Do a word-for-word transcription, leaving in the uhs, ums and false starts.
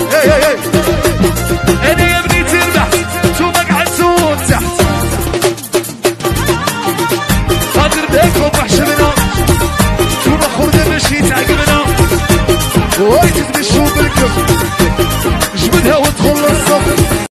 هي هي هي انا يا ابني تربح نتوما قعدتوا تحت خاطر بيكم وحشمنا نتوما خونا ماشي تعقبنا وهاي تبني الشوط بالكم